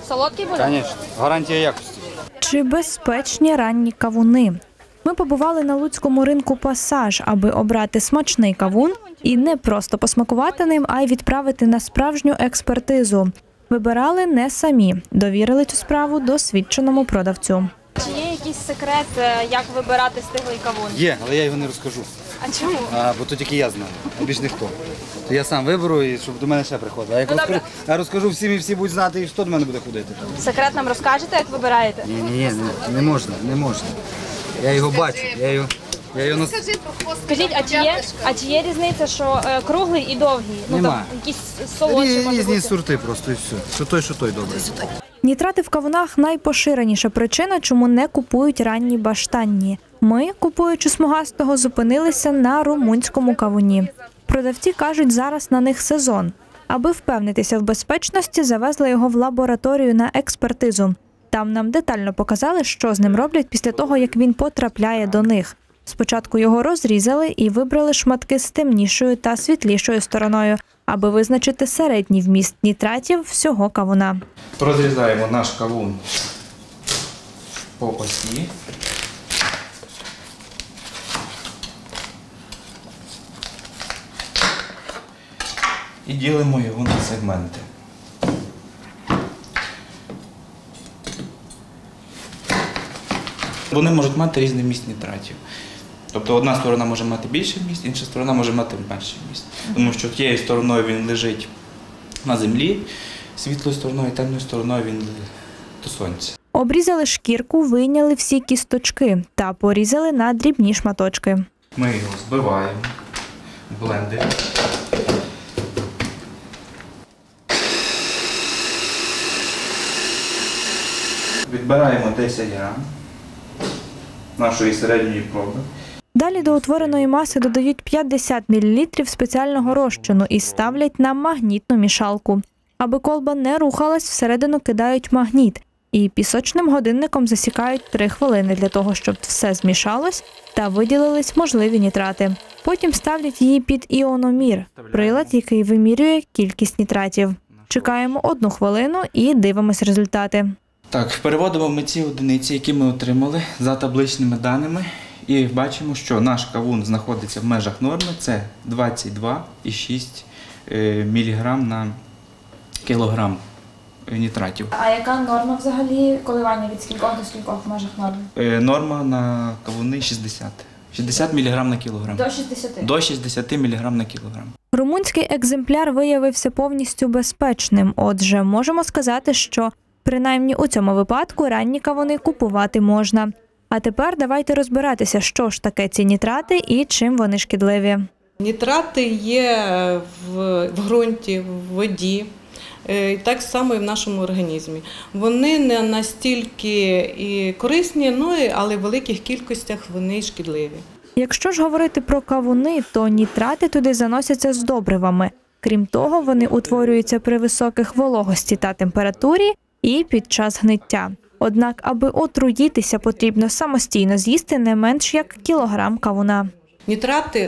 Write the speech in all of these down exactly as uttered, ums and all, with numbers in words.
Солодкий буде? Звісно, гарантія якості. Чи безпечні ранні кавуни? Ми побували на луцькому ринку «Пасаж», аби обрати смачний кавун і не просто посмакувати ним, а й відправити на справжню експертизу. Вибирали не самі, довірили цю справу досвідченому продавцю. Чи є якийсь секрет, як вибирати стиглий кавун? Є, але я його не розкажу. А чому? А, бо то тільки я знаю, а більш ніхто. То я сам виберу, і щоб до мене ще приходили. А як Ну, розкажу, добре. я розкажу всім, і всі будуть знати, і хто до мене буде ходити. Секрет нам розкажете, як вибираєте? Ні, ні, ні, не, не можна, не можна. Я його бачу, я його, я його нас... Скажіть, а чи є, а чи є різниця, що е, круглий і довгий? Ну, Нема. там, якісь солодші, може Різні бути? сорти просто, і все. Що той, що той добре. Нітрати в кавунах – найпоширеніша причина, чому не купують ранні баштанні. Ми, купуючи смугастого, зупинилися на румунському кавуні. Продавці кажуть, зараз на них сезон. Аби впевнитися в безпечності, завезли його в лабораторію на експертизу. Там нам детально показали, що з ним роблять після того, як він потрапляє до них. Спочатку його розрізали і вибрали шматки з темнішою та світлішою стороною, аби визначити середній вміст нітратів всього кавуна. Розрізаємо наш кавун по осі. І ділимо його на сегменти. Вони можуть мати різний вміст нітратів. Тобто одна сторона може мати більше вміст, інша сторона може мати менше вміст. Тому що тією стороною він лежить на землі, світлою стороною, темною стороною він до сонця. Обрізали шкірку, вийняли всі кісточки та порізали на дрібні шматочки. Ми його збиваємо в блендері. Відбираємо десять грам нашої середньої проби. Далі до утвореної маси додають п'ятдесят мілілітрів спеціального розчину і ставлять на магнітну мішалку. Аби колба не рухалась, всередину кидають магніт і пісочним годинником засікають три хвилини для того, щоб все змішалось та виділились можливі нітрати. Потім ставлять її під іономір – прилад, який вимірює кількість нітратів. Чекаємо одну хвилину і дивимось результати. Так, переводимо ми ці одиниці, які ми отримали за табличними даними, і бачимо, що наш кавун знаходиться в межах норми, це двадцять два і шість міліграм на кілограм нітратів. А яка норма взагалі коливання від скількох до скількох в межах норми? Норма на кавуни шістдесят. шістдесят міліграм на кілограм. До шістдесяти? До шістдесят міліграм на кілограм. Румунський екземпляр виявився повністю безпечним, отже, можемо сказати, що принаймні у цьому випадку ранні кавуни купувати можна. А тепер давайте розбиратися, що ж таке ці нітрати і чим вони шкідливі. Нітрати є в, в ґрунті, в воді, і так само і в нашому організмі. Вони не настільки і корисні, ну, але в великих кількостях вони шкідливі. Якщо ж говорити про кавуни, то нітрати туди заносяться з добривами. Крім того, вони утворюються при високих вологості та температурі і під час гниття. Однак, аби отруїтися, потрібно самостійно з'їсти не менш як кілограм кавуна. Нітрати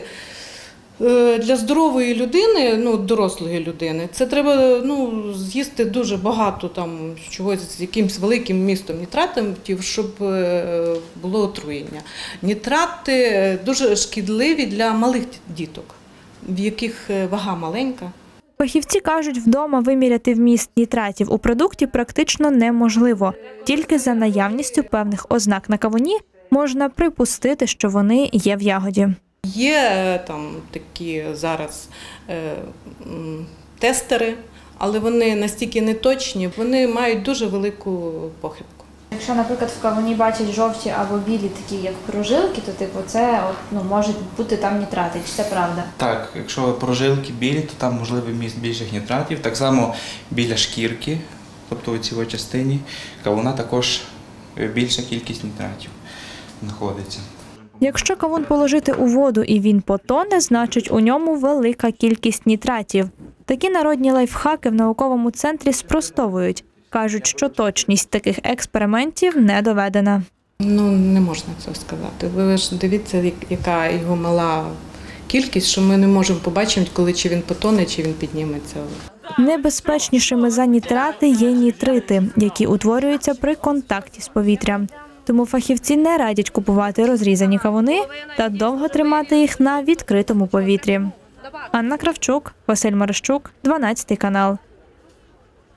для здорової людини, ну, дорослої людини, це треба, ну, з'їсти дуже багато там чогось з якимось великим вмістом нітратів, щоб було отруєння. Нітрати дуже шкідливі для малих діток, в яких вага маленька. Фахівці кажуть, вдома виміряти вміст нітратів у продукті практично неможливо. Тільки за наявністю певних ознак на кавуні можна припустити, що вони є в ягоді. Є там такі зараз е, тестери, але вони настільки неточні, вони мають дуже велику похибку. Якщо, наприклад, в кавуні бачать жовті або білі, такі як прожилки, то типу це от, ну, можуть бути там нітрати. Чи це правда? Так, якщо прожилки білі, то там можливий вміст більших нітратів. Так само біля шкірки, тобто у цій частині кавуна також більша кількість нітратів знаходиться. Якщо кавун положити у воду і він потоне, значить у ньому велика кількість нітратів. Такі народні лайфхаки в науковому центрі спростовують. Кажуть, що точність таких експериментів не доведена. Ну, не можна цього сказати. Ви ж дивіться, яка його мала кількість, що ми не можемо побачити, коли чи він потоне, чи він підніметься. Небезпечнішими за нітрати є нітрити, які утворюються при контакті з повітрям. Тому фахівці не радять купувати розрізані кавуни та довго тримати їх на відкритому повітрі. Анна Кравчук, Василь Марищук, дванадцятий канал.